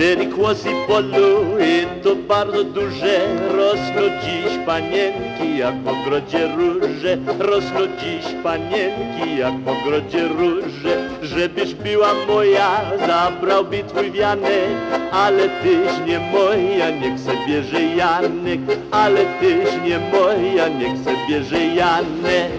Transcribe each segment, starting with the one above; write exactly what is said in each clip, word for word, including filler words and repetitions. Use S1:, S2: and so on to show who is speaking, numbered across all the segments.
S1: Cztery kłosy polu i to bardzo duże. Rosną dziś panienki jak w ogrodzie róże. Rosną dziś panienki jak w ogrodzie róże. Żebyś była moja, zabrałby twój wianek. Ale tyś nie moja, niech se bierze Janek. Ale tyś nie moja, niech se bierze Janek.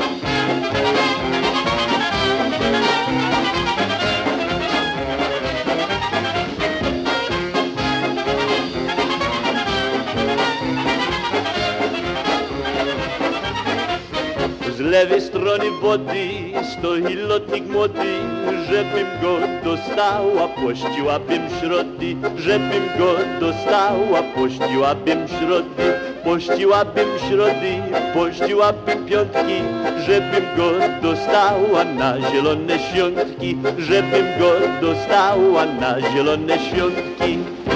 S1: Z lewej strony wody stoi lotnik młody. Żebym go dostała, puściłabym środy. Żebym go dostała, puściłabym środy. Puściłabym środy, puściłabym piątki. Żebym go dostała na zielone świątki. Żebym go dostała na zielone świątki.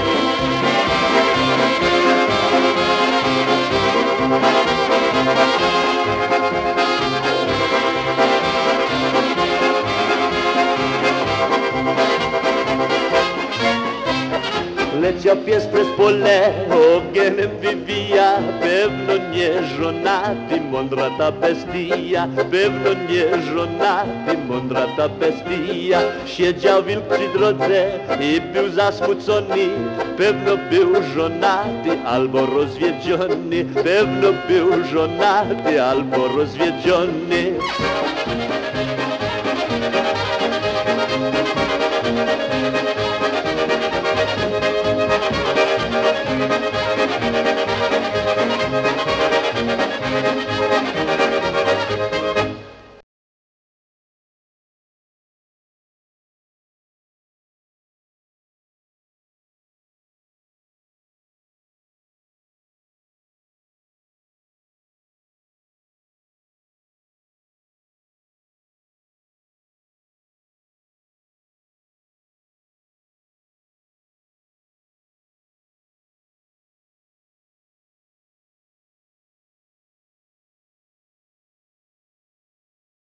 S1: Leciał pies przez pole, ogniem wywija. Pewno nie żonaty, mądra ta bestia. Pewno nie żonaty, mądra ta bestia. Siedział wilk przy drodze i był zasmucony. Pewno był żonaty albo rozwiedziony. Pewno był żonaty albo rozwiedziony.